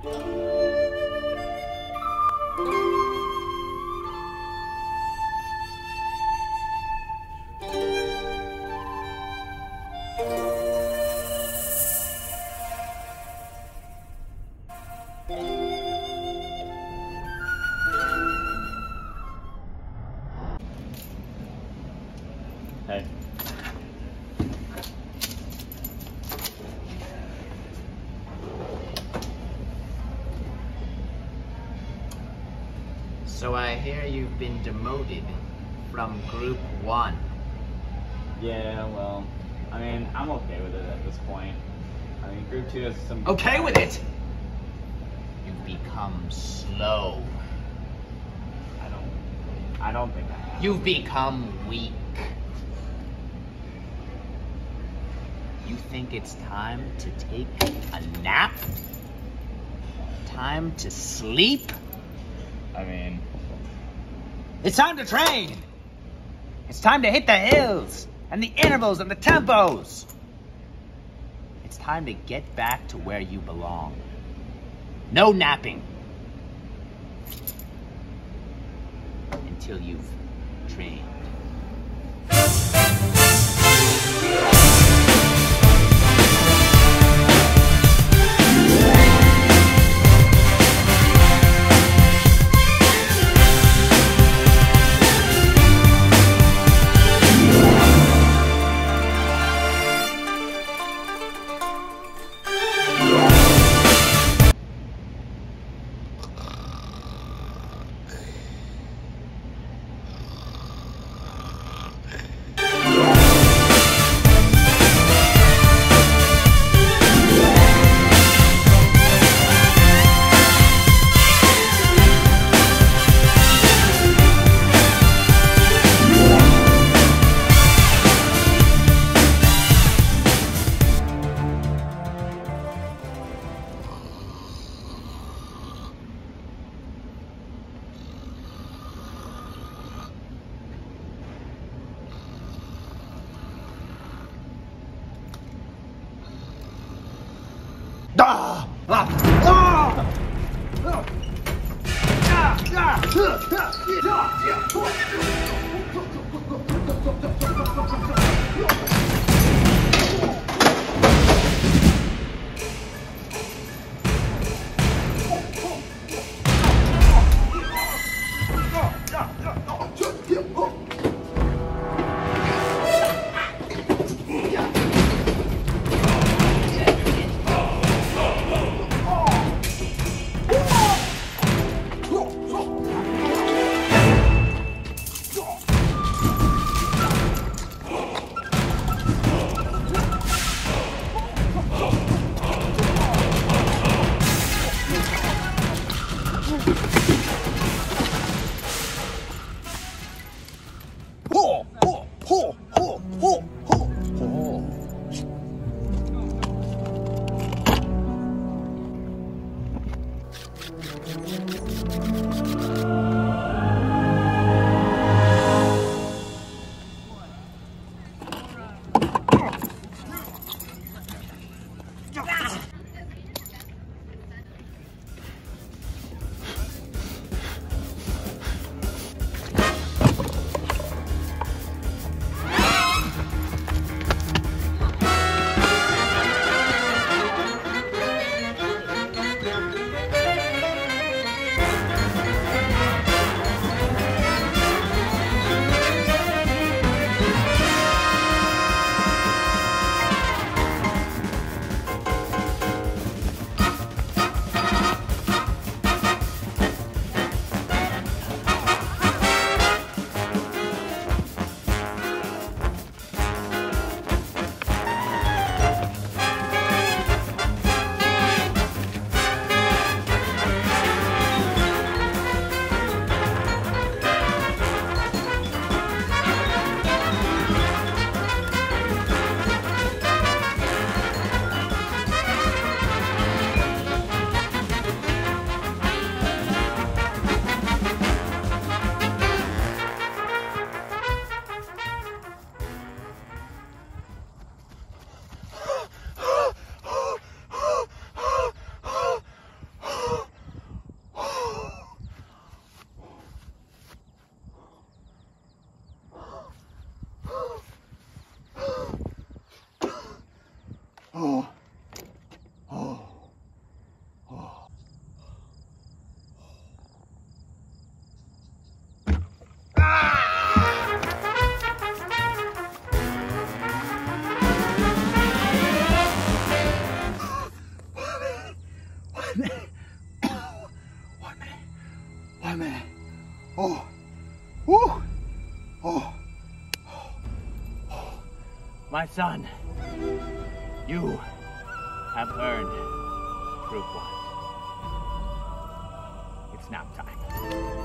Hey. So I hear you've been demoted from Group 1. Yeah, well, I mean, I'm okay with it at this point. I mean, Group 2 has some... Okay with it? You've become slow. I don't think I have. You've become weak. You think it's time to take a nap? Time to sleep? I mean... It's time to train! It's time to hit the hills, and the intervals, and the tempos! It's time to get back to where you belong. No napping. Until you've trained. Oh. Oh. Oh. One minute. Oh. Woo. Oh. My son, you have earned Group 1. It's nap time.